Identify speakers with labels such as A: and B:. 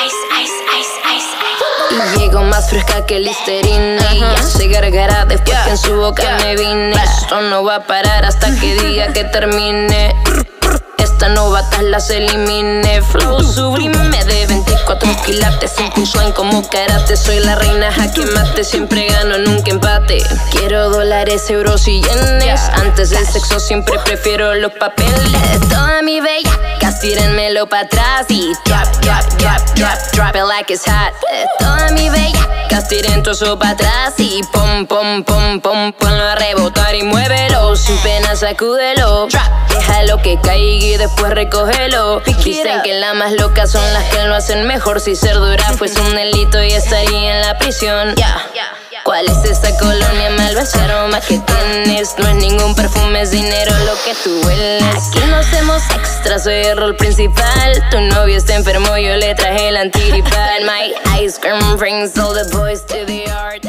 A: Y llego más fresca que Listerine. Y ya se gargara después que en su boca me vine. Esto no va a parar hasta que diga que termine. Esta novata las elimine. Flow sublime de 24 quilates. Un punchline como karate. Soy la reina jaque mate. Siempre gano, nunca empate. Quiero dólares, euros y yenes. Antes del sexo siempre prefiero los papeles. Toda mi bella, tírenmelo pa' atrás y drop it like it's hot. Toda mi bella, tiren todo eso pa' atrás y ponlo a rebotar y muévelo. Sin pena sacúdelo. Déjalo que caiga y después recógelo. Dicen que las más locas son las que lo hacen mejor. Si ser dura fuese un delito y estaría en la prisión. ¿Cuál es esa colonia? Malva ese aroma que tienes. No es ningún perfume, es dinero lo que tú hueles. Aquí no hacemos extras, soy el rol principal. Tu novio está enfermo, yo le traje el antigripal. My ice cream brings all the boys to the yard.